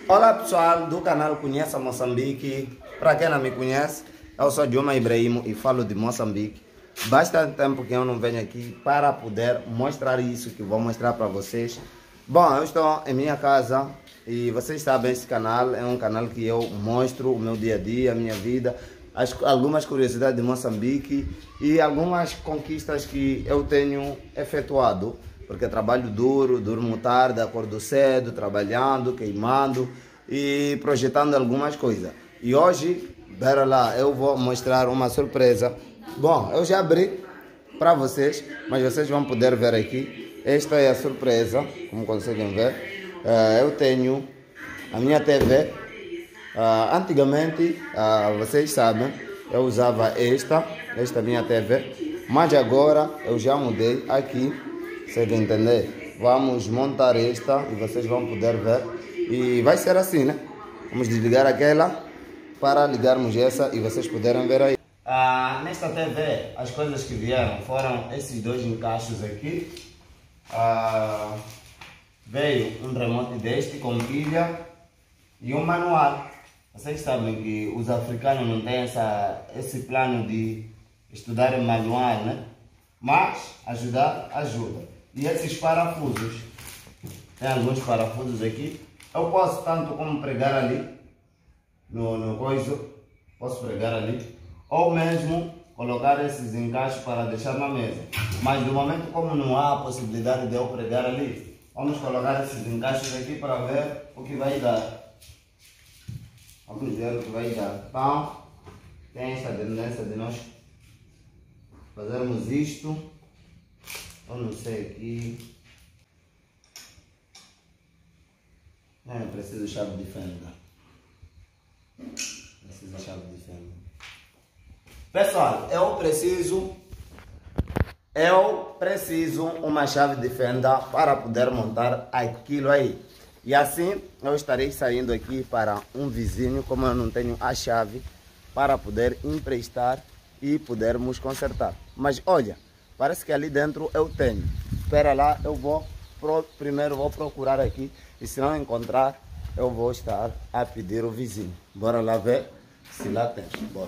Olá pessoal do canal Conheça Moçambique. Para quem não me conhece, eu sou Joma Ibrahim e falo de Moçambique. Bastante tempo que eu não venho aqui para poder mostrar isso que vou mostrar para vocês. Bom, eu estou em minha casa e vocês sabem, esse canal é um canal que eu mostro o meu dia a dia, a minha vida, algumas curiosidades de Moçambique e algumas conquistas que eu tenho efetuado. Porque trabalho duro, durmo tarde, acordo cedo, trabalhando, queimando e projetando algumas coisas. E hoje, pera lá, eu vou mostrar uma surpresa. Bom, eu já abri para vocês, mas vocês vão poder ver aqui. Esta é a surpresa, como conseguem ver. Eu tenho a minha TV. Antigamente, vocês sabem, eu usava esta minha TV. Mas agora eu já mudei aqui. Você vai entender? Vamos montar esta e vocês vão poder ver. E vai ser assim, né? Vamos desligar aquela para ligarmos essa e vocês poderem ver aí. Nesta TV, as coisas que vieram foram esses dois encaixes aqui. Veio um remote deste com pilha e um manual. Vocês sabem que os africanos não têm esse plano de estudar em manual, né? Mas ajudar, ajuda. E esses parafusos, tem alguns parafusos aqui. Eu posso tanto como pregar ali, no coisa, posso pregar ali, ou mesmo colocar esses encaixes para deixar na mesa. Mas no momento como não há a possibilidade de eu pregar ali, vamos colocar esses encaixes aqui para ver o que vai dar. Vamos ver o que vai dar. Então, tem essa tendência de nós fazermos isto. Eu não sei aqui. Não, preciso de chave de fenda. Preciso de chave de fenda. Pessoal, eu preciso uma chave de fenda para poder montar aquilo aí. E assim eu estarei saindo aqui para um vizinho, como eu não tenho a chave, para poder emprestar e podermos consertar. Mas olha, parece que ali dentro eu tenho. Espera lá, eu vou primeiro vou procurar aqui. E se não encontrar, eu vou estar a pedir o vizinho. Bora lá ver se lá tem. Bora.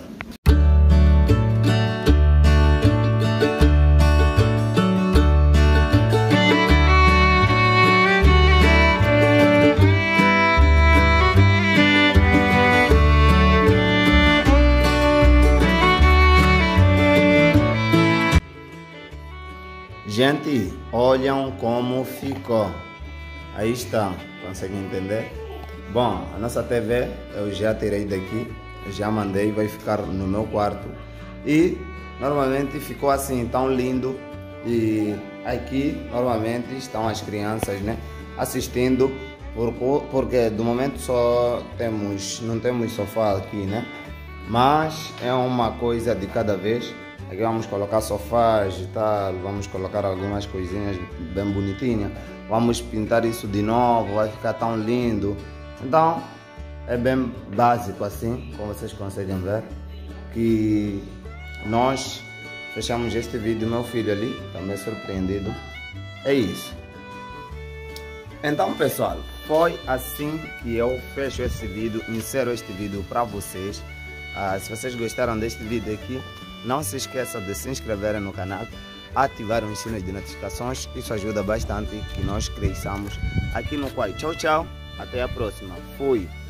Gente, olham como ficou. Aí está, conseguem entender? Bom, a nossa TV eu já tirei daqui, já mandei, vai ficar no meu quarto. E normalmente ficou assim, tão lindo. E aqui normalmente estão as crianças, né, assistindo, porque do momento não temos sofá aqui, né? Mas é uma coisa de cada vez. Aqui vamos colocar sofás e tal, vamos colocar algumas coisinhas bem bonitinhas. Vamos pintar isso de novo, vai ficar tão lindo. Então, é bem básico assim, como vocês conseguem ver. Que nós fechamos este vídeo, meu filho ali, também surpreendido. É isso. Então, pessoal, foi assim que eu fecho esse vídeo, insero este vídeo para vocês. Se vocês gostaram deste vídeo aqui, não se esqueça de se inscreverem no canal, ativar os sinos de notificações, isso ajuda bastante que nós cresçamos aqui no Quai. Tchau, tchau, até a próxima. Fui!